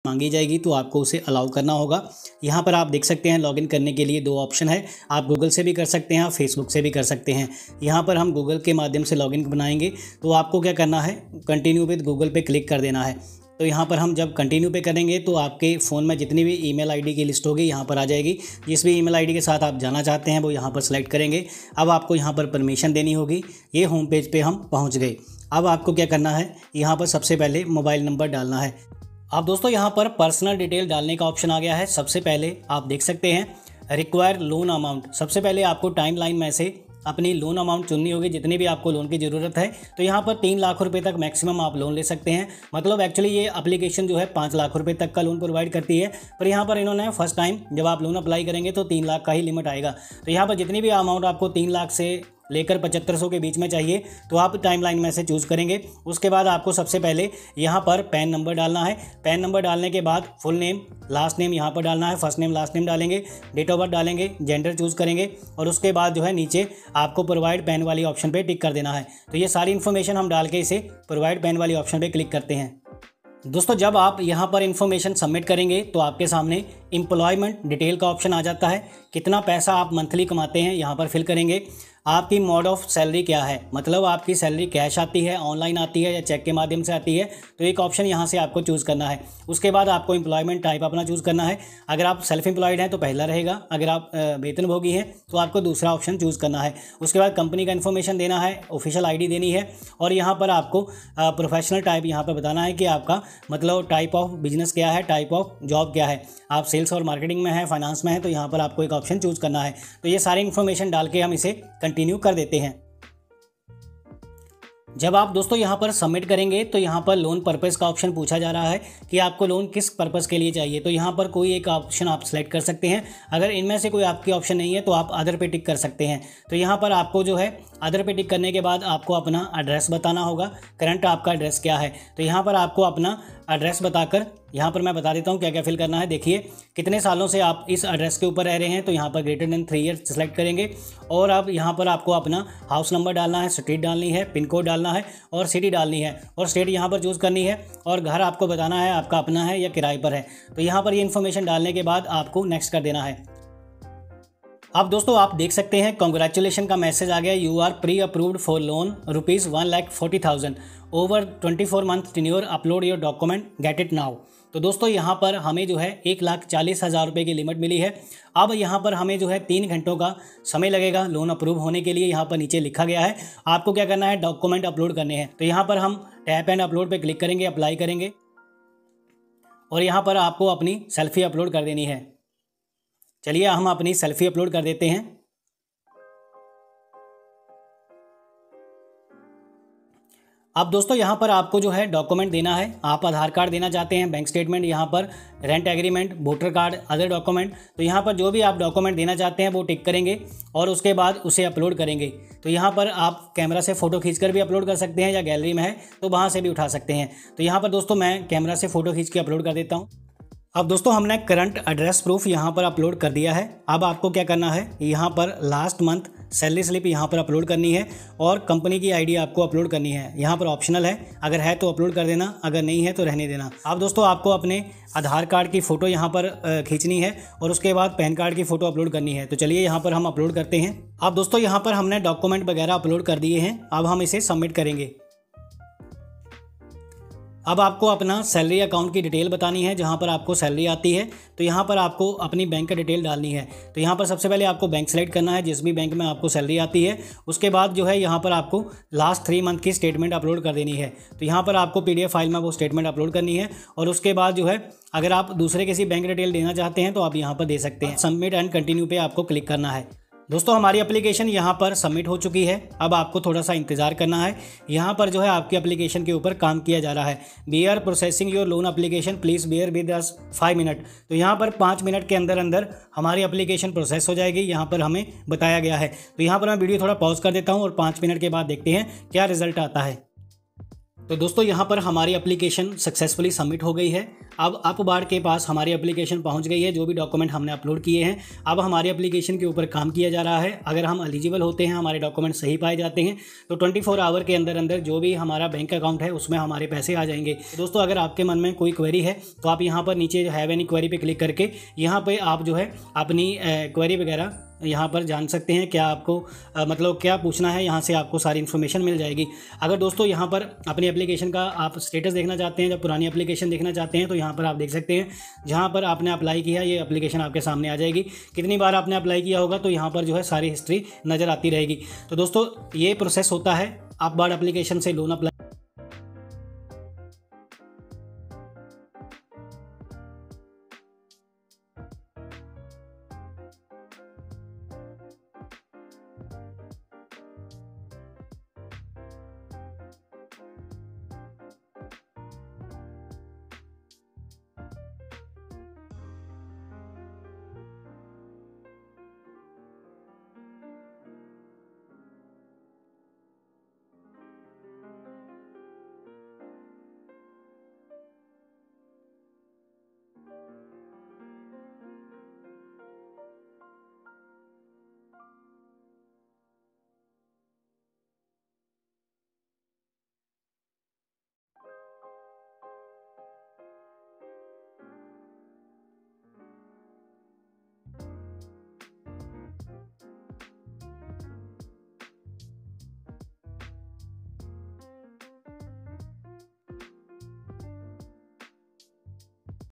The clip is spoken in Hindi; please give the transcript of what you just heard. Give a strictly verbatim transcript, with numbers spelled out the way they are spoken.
मांगी जाएगी तो आपको उसे अलाउ करना होगा। यहाँ पर आप देख सकते हैं लॉगिन करने के लिए दो ऑप्शन है, आप गूगल से भी कर सकते हैं, आप फेसबुक से भी कर सकते हैं। यहाँ पर हम गूगल के माध्यम से लॉगिन बनाएंगे तो आपको क्या करना है, कंटिन्यू विद गूगल पे क्लिक कर देना है। तो यहाँ पर हम जब कंटिन्यू पे करेंगे तो आपके फ़ोन में जितनी भी ईमेल आईडी की लिस्ट होगी यहाँ पर आ जाएगी। जिस भी ईमेल आईडी के साथ आप जाना चाहते हैं वो यहाँ पर सेलेक्ट करेंगे। अब आपको यहाँ पर परमिशन देनी होगी। ये होम पेज पे हम पहुँच गए। अब आपको क्या करना है, यहाँ पर सबसे पहले मोबाइल नंबर डालना है। अब दोस्तों यहाँ पर पर्सनल डिटेल डालने का ऑप्शन आ गया है। सबसे पहले आप देख सकते हैं रिक्वायर लोन अमाउंट। सबसे पहले आपको टाइम लाइन में से अपनी लोन अमाउंट चुननी होगी, जितनी भी आपको लोन की ज़रूरत है। तो यहाँ पर तीन लाख रुपए तक मैक्सिमम आप लोन ले सकते हैं। मतलब एक्चुअली ये एप्लीकेशन जो है पाँच लाख रुपए तक का लोन प्रोवाइड करती है, पर यहाँ पर इन्होंने फर्स्ट टाइम जब आप लोन अप्लाई करेंगे तो तीन लाख का ही लिमिट आएगा। तो यहाँ पर जितनी भी अमाउंट आपको तीन लाख से लेकर पचहत्तर सौ के बीच में चाहिए तो आप टाइमलाइन में से चूज़ करेंगे। उसके बाद आपको सबसे पहले यहाँ पर पैन नंबर डालना है। पैन नंबर डालने के बाद फुल नेम, लास्ट नेम यहाँ पर डालना है। फर्स्ट नेम लास्ट नेम डालेंगे, डेट ऑफ बर्थ डालेंगे, जेंडर चूज़ करेंगे और उसके बाद जो है नीचे आपको प्रोवाइड पैन वाली ऑप्शन पर टिक कर देना है। तो ये सारी इन्फॉर्मेशन हम डाल के इसे प्रोवाइड पैन वाली ऑप्शन पर क्लिक करते हैं। दोस्तों जब आप यहाँ पर इन्फॉर्मेशन सबमिट करेंगे तो आपके सामने एम्प्लॉयमेंट डिटेल का ऑप्शन आ जाता है। कितना पैसा आप मंथली कमाते हैं यहाँ पर फिल करेंगे। आपकी मोड ऑफ सैलरी क्या है, मतलब आपकी सैलरी कैश आती है, ऑनलाइन आती है या चेक के माध्यम से आती है, तो एक ऑप्शन यहाँ से आपको चूज़ करना है। उसके बाद आपको एम्प्लॉयमेंट टाइप अपना चूज़ करना है। अगर आप सेल्फ एम्प्लॉयड हैं तो पहला रहेगा, अगर आप वेतनभोगी हैं तो आपको दूसरा ऑप्शन चूज़ करना है। उसके बाद कंपनी का इन्फॉर्मेशन देना है, ऑफिशियल आईडी देनी है और यहाँ पर आपको प्रोफेशनल टाइप यहाँ पर बताना है कि आपका मतलब टाइप ऑफ बिजनेस क्या है, टाइप ऑफ जॉब क्या है। आप सेल्स और मार्केटिंग में है, फाइनेंस में है, तो यहाँ पर आपको एक ऑप्शन चूज़ करना है। तो ये सारी इन्फॉर्मेशन डाल के हम इसे कंटिन्यू कर देते हैं। जब आप दोस्तों यहाँ पर सबमिट करेंगे तो यहाँ पर लोन पर्पस का ऑप्शन पूछा जा रहा है कि आपको लोन किस पर्पस के लिए चाहिए। तो यहाँ पर कोई एक ऑप्शन आप सेलेक्ट कर सकते हैं। अगर इनमें से कोई आपकी ऑप्शन नहीं है तो आप अदर पे टिक कर सकते हैं। तो यहाँ पर आपको जो है अदर पे टिक करने के बाद आपको अपना एड्रेस बताना होगा, करंट आपका एड्रेस क्या है। तो यहाँ पर आपको अपना एड्रेस बताकर यहाँ पर मैं बता देता हूँ क्या क्या फिल करना है। देखिए कितने सालों से आप इस एड्रेस के ऊपर रह रहे हैं, तो यहाँ पर greater than three year select करेंगे और अब यहाँ पर आपको अपना हाउस नंबर डालना है, स्ट्रीट डालनी है, पिन कोड डालना है और सिटी डालनी है और स्टेट यहाँ पर चूज़ करनी है और घर आपको बताना है आपका अपना है या किराए पर है। तो यहाँ पर ये इन्फॉर्मेशन डालने के बाद आपको नेक्स्ट कर देना है। अब दोस्तों आप देख सकते हैं कॉन्ग्रेचुलेशन का मैसेज आ गया। You are pre approved for loan rupees one lakh forty thousand over twenty four month tenure, upload your document, get it now. तो दोस्तों यहाँ पर हमें जो है एक लाख चालीस हज़ार रुपये की लिमिट मिली है। अब यहाँ पर हमें जो है तीन घंटों का समय लगेगा लोन अप्रूव होने के लिए। यहाँ पर नीचे लिखा गया है आपको क्या करना है, डॉक्यूमेंट अपलोड करने हैं। तो यहाँ पर हम टैप एंड अपलोड पे क्लिक करेंगे, अप्लाई करेंगे और यहाँ पर आपको अपनी सेल्फी अपलोड कर देनी है। चलिए हम अपनी सेल्फी अपलोड कर देते हैं। अब दोस्तों यहाँ पर आपको जो है डॉक्यूमेंट देना है। आप आधार कार्ड देना चाहते हैं, बैंक स्टेटमेंट, यहाँ पर rent agreement, voter card, other document. तो यहाँ पर जो भी आप डॉक्यूमेंट देना चाहते हैं वो टिक करेंगे और उसके बाद उसे अपलोड करेंगे। तो यहाँ पर आप कैमरा से फ़ोटो खींचकर भी अपलोड कर सकते हैं या गैलरी में है तो वहाँ से भी उठा सकते हैं। तो यहाँ पर दोस्तों मैं कैमरा से फ़ोटो खींच के अपलोड कर देता हूँ। अब दोस्तों हमने करंट एड्रेस प्रूफ यहाँ पर अपलोड कर दिया है। अब आपको क्या करना है, यहाँ पर लास्ट मंथ सैलरी स्लिप यहाँ पर अपलोड करनी है और कंपनी की आईडी आपको अपलोड करनी है। यहाँ पर ऑप्शनल है, अगर है तो अपलोड कर देना, अगर नहीं है तो रहने देना। अब दोस्तों आपको अपने आधार कार्ड की फ़ोटो यहाँ पर खींचनी है और उसके बाद पैन कार्ड की फ़ोटो अपलोड करनी है। तो चलिए यहाँ पर हम अपलोड करते हैं। अब दोस्तों यहाँ पर हमने डॉक्यूमेंट वगैरह अपलोड कर दिए हैं। अब हम इसे सबमिट करेंगे। अब आपको अपना सैलरी अकाउंट की डिटेल बतानी है, जहाँ पर आपको सैलरी आती है। तो यहाँ पर आपको अपनी बैंक का डिटेल डालनी है। तो यहाँ पर सबसे पहले आपको बैंक सेलेक्ट करना है, जिस भी बैंक में आपको सैलरी आती है। उसके बाद जो है यहाँ पर आपको लास्ट थ्री मंथ की स्टेटमेंट अपलोड कर देनी है। तो यहाँ पर आपको पीडीएफ फाइल में वो स्टेटमेंट अपलोड करनी है और उसके बाद जो है अगर आप दूसरे किसी बैंक डिटेल देना चाहते हैं तो आप यहाँ पर दे सकते हैं। सबमिट एंड कंटिन्यू पे आपको क्लिक करना है। दोस्तों हमारी एप्लीकेशन यहाँ पर सबमिट हो चुकी है। अब आपको थोड़ा सा इंतज़ार करना है। यहाँ पर जो है आपकी एप्लीकेशन के ऊपर काम किया जा रहा है। We are processing your loan application, please bear with us five minute. तो यहाँ पर पाँच मिनट के अंदर अंदर हमारी एप्लीकेशन प्रोसेस हो जाएगी, यहाँ पर हमें बताया गया है। तो यहाँ पर मैं वीडियो थोड़ा पॉज कर देता हूँ और पाँच मिनट के बाद देखते हैं क्या रिजल्ट आता है। तो दोस्तों यहाँ पर हमारी एप्लीकेशन सक्सेसफुली सबमिट हो गई है। अब अप बार के पास हमारी एप्लीकेशन पहुंच गई है, जो भी डॉक्यूमेंट हमने अपलोड किए हैं। अब हमारी एप्लीकेशन के ऊपर काम किया जा रहा है। अगर हम एलिजिबल होते हैं, हमारे डॉक्यूमेंट सही पाए जाते हैं, तो चौबीस आवर के अंदर अंदर जो भी हमारा बैंक अकाउंट है उसमें हमारे पैसे आ जाएंगे। दोस्तों, अगर आपके मन में कोई क्वेरी है तो आप यहाँ पर नीचे हैव एनी क्वेरी पे क्लिक करके यहाँ पे आप जो है अपनी क्वेरी वगैरह यहाँ पर जान सकते हैं। क्या आपको आ, मतलब क्या पूछना है, यहाँ से आपको सारी इन्फॉर्मेशन मिल जाएगी। अगर दोस्तों यहाँ पर अपनी एप्लीकेशन का आप स्टेटस देखना चाहते हैं, जब पुरानी एप्लीकेशन देखना चाहते हैं, तो यहाँ पर आप देख सकते हैं जहाँ पर आपने अप्लाई किया ये एप्लीकेशन आपके सामने आ जाएगी। कितनी बार आपने अप्लाई किया होगा तो यहाँ पर जो है सारी हिस्ट्री नज़र आती रहेगी। तो दोस्तों, ये प्रोसेस होता है अप बार एप्लीकेशन से लोन अप्लाई